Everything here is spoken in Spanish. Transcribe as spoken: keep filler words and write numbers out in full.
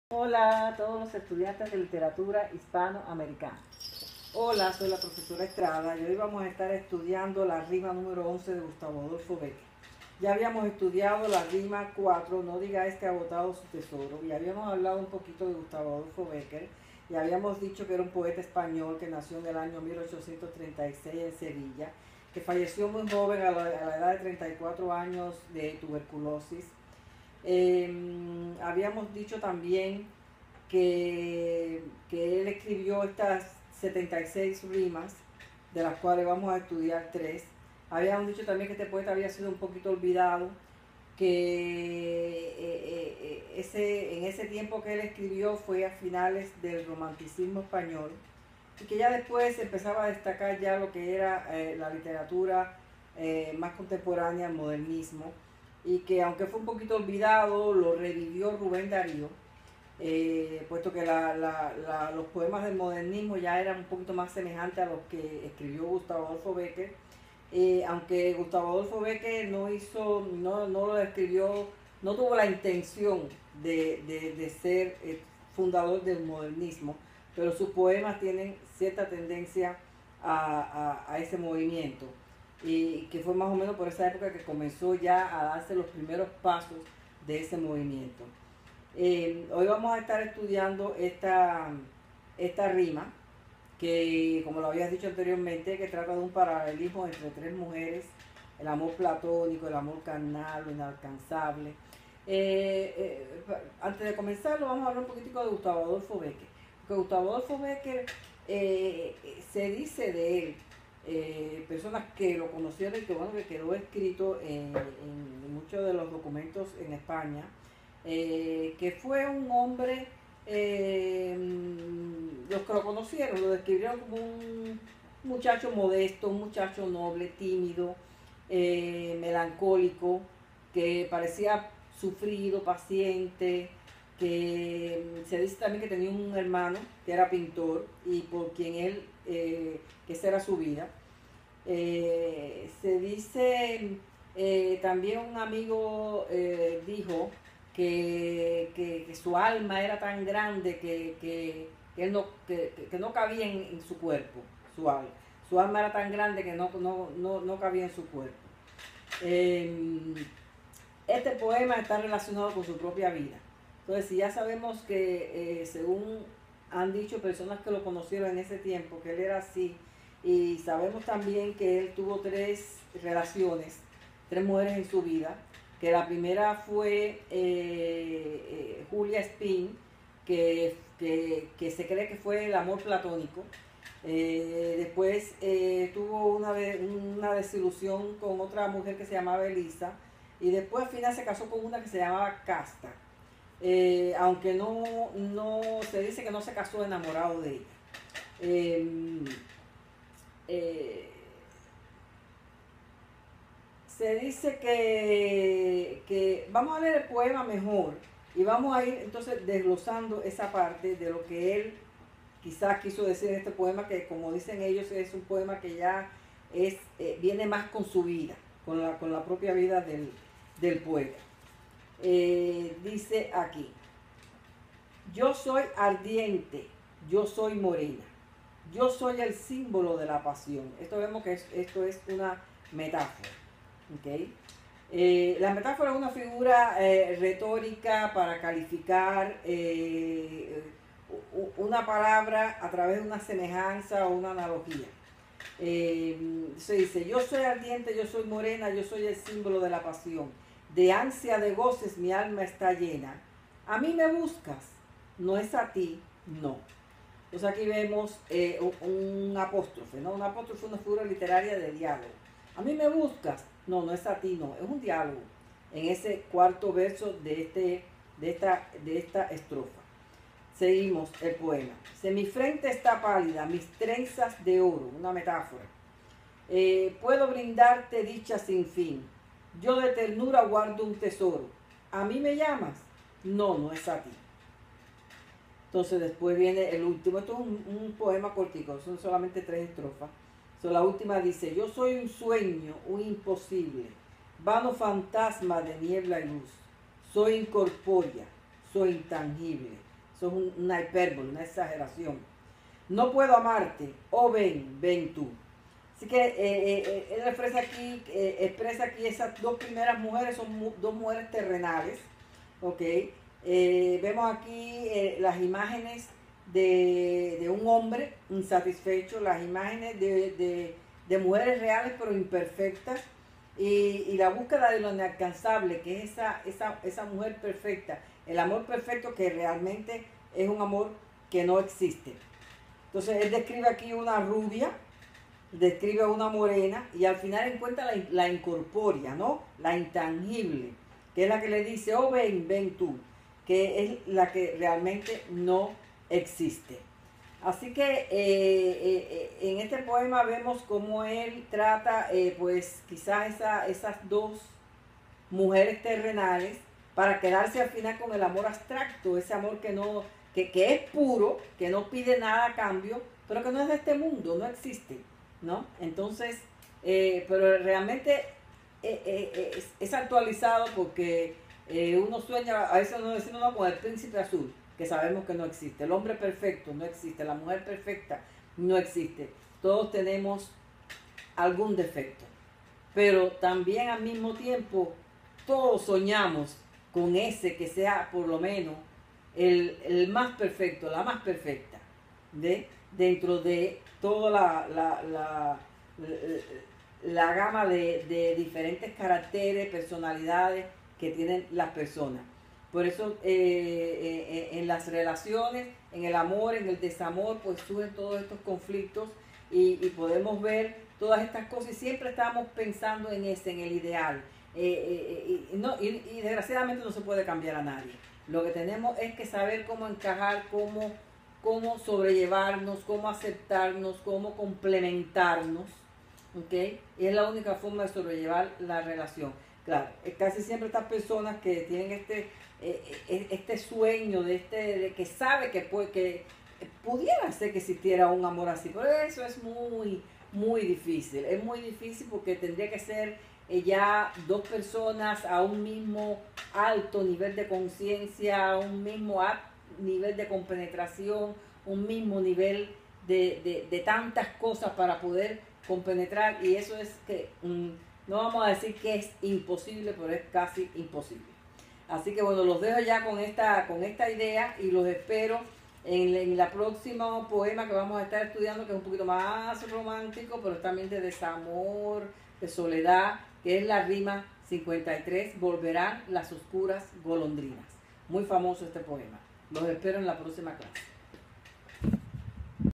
Hola a todos los estudiantes de literatura hispanoamericana. Hola, soy la profesora Estrada y hoy vamos a estar estudiando la rima número once de Gustavo Adolfo Bécquer. Ya habíamos estudiado la rima cuatro, no digáis que ha botado su tesoro, y habíamos hablado un poquito de Gustavo Adolfo Bécquer y habíamos dicho que era un poeta español que nació en el año mil ochocientos treinta y seis en Sevilla, que falleció muy joven a la, a la edad de treinta y cuatro años de tuberculosis. Eh, habíamos dicho también que, que él escribió estas setenta y seis rimas, de las cuales vamos a estudiar tres. Habíamos dicho también que este poeta había sido un poquito olvidado, que eh, eh, ese, en ese tiempo que él escribió fue a finales del romanticismo español, y que ya después empezaba a destacar ya lo que era eh, la literatura eh, más contemporánea, el modernismo, y que aunque fue un poquito olvidado, lo revivió Rubén Darío, eh, puesto que la, la, la, los poemas del modernismo ya eran un poquito más semejantes a los que escribió Gustavo Adolfo Bécquer, eh, aunque Gustavo Adolfo Bécquer no hizo, no, no lo escribió, no tuvo la intención de, de, de ser eh, fundador del modernismo, pero sus poemas tienen cierta tendencia a, a, a ese movimiento, y que fue más o menos por esa época que comenzó ya a darse los primeros pasos de ese movimiento. Eh, hoy vamos a estar estudiando esta, esta rima, que como lo habías dicho anteriormente, que trata de un paralelismo entre tres mujeres, el amor platónico, el amor carnal, lo inalcanzable. Eh, eh, antes de comenzarlo, vamos a hablar un poquitico de Gustavo Adolfo Bécquer, porque Gustavo Adolfo Bécquer eh, se dice de él, eh, personas que lo conocieron y que bueno, que quedó escrito en, en muchos de los documentos en España, eh, que fue un hombre, eh, los que lo conocieron lo describieron como un muchacho modesto, un muchacho noble, tímido, eh, melancólico, que parecía sufrido, paciente, que se dice también que tenía un hermano que era pintor y por quien él, eh, que esa era su vida. Eh, se dice, eh, también un amigo eh, dijo que, que, que su alma era tan grande que, que, que él no, que, que no cabía en, en su cuerpo, su alma. Su alma era tan grande que no, no, no, no cabía en su cuerpo. Eh, este poema está relacionado con su propia vida. Entonces, si ya sabemos que, eh, según han dicho personas que lo conocieron en ese tiempo, que él era así, y sabemos también que él tuvo tres relaciones, tres mujeres en su vida, que la primera fue eh, eh, Julia Espín, que, que, que se cree que fue el amor platónico. Eh, después eh, tuvo una, una desilusión con otra mujer que se llamaba Elisa, y después al final se casó con una que se llamaba Casta, eh, aunque no, no se dice que no se casó enamorado de ella. Eh, eh, se dice que, que vamos a leer el poema mejor y vamos a ir entonces desglosando esa parte de lo que él quizás quiso decir en este poema, que como dicen ellos es un poema que ya es, eh, viene más con su vida, con la, con la propia vida del, del poeta. Eh, dice aquí: yo soy ardiente, yo soy morena, yo soy el símbolo de la pasión. Esto vemos que es, esto es una metáfora, ¿okay? Eh, la metáfora es una figura eh, retórica para calificar eh, una palabra a través de una semejanza o una analogía. Eh, se dice: yo soy ardiente, yo soy morena, yo soy el símbolo de la pasión. De ansia de goces mi alma está llena. A mí me buscas, no es a ti, no. Entonces aquí vemos eh, un, un apóstrofe, ¿no? Un apóstrofe es una figura literaria de diálogo. A mí me buscas, no, no es a ti, no. Es un diálogo en ese cuarto verso de, este, de, esta, de esta estrofa. Seguimos el poema. Se mi frente está pálida, mis trenzas de oro, una metáfora. Eh, puedo brindarte dicha sin fin. Yo de ternura guardo un tesoro. ¿A mí me llamas? No, no es a ti. Entonces después viene el último. Esto es un, un poema cortico, son solamente tres estrofas. So, la última dice: yo soy un sueño, un imposible, vano fantasma de niebla y luz. Soy incorpórea, soy intangible. Eso es un, una hipérbole, una exageración. No puedo amarte, oh ven, ven tú. Así que eh, eh, él expresa aquí, eh, expresa aquí esas dos primeras mujeres, son mu dos mujeres terrenales, ¿ok? Eh, vemos aquí eh, las imágenes de, de un hombre insatisfecho, las imágenes de, de, de mujeres reales pero imperfectas, y, y la búsqueda de lo inalcanzable, que es esa, esa, esa mujer perfecta, el amor perfecto que realmente es un amor que no existe. Entonces él describe aquí una rubia, describe una morena y al final encuentra la, la incorpórea, ¿no? La intangible, que es la que le dice, oh ven, ven tú, que es la que realmente no existe. Así que eh, eh, en este poema vemos cómo él trata, eh, pues quizás esa, esas dos mujeres terrenales para quedarse al final con el amor abstracto, ese amor que, no, que, que es puro, que no pide nada a cambio, pero que no es de este mundo, no existe, ¿no? Entonces, eh, pero realmente eh, eh, es, es actualizado porque eh, uno sueña, a veces uno dice, no, con el príncipe azul, que sabemos que no existe. El hombre perfecto no existe, la mujer perfecta no existe. Todos tenemos algún defecto, pero también al mismo tiempo todos soñamos con ese que sea por lo menos el, el más perfecto, la más perfecta, de, dentro de toda la, la, la, la, la gama de, de diferentes caracteres, personalidades que tienen las personas. Por eso eh, eh, en las relaciones, en el amor, en el desamor, pues surgen todos estos conflictos y, y podemos ver todas estas cosas y siempre estamos pensando en ese, en el ideal. Eh, eh, y, no, y, y desgraciadamente no se puede cambiar a nadie. Lo que tenemos es que saber cómo encajar, cómo, cómo sobrellevarnos, cómo aceptarnos, cómo complementarnos, ¿ok? Y es la única forma de sobrellevar la relación. Claro, casi siempre estas personas que tienen este, eh, este sueño de, este, de que sabe que, puede, que pudiera ser que existiera un amor así, pero eso es muy, muy difícil. Es muy difícil porque tendría que ser eh, ya dos personas a un mismo alto nivel de conciencia, a un mismo nivel de compenetración, un mismo nivel de, de, de tantas cosas para poder compenetrar, y eso es que... Um, no vamos a decir que es imposible, pero es casi imposible. Así que bueno, los dejo ya con esta, con esta idea y los espero en, en la próxima poema que vamos a estar estudiando, que es un poquito más romántico, pero también de desamor, de soledad, que es la rima cincuenta y tres, Volverán las oscuras golondrinas. Muy famoso este poema. Los espero en la próxima clase.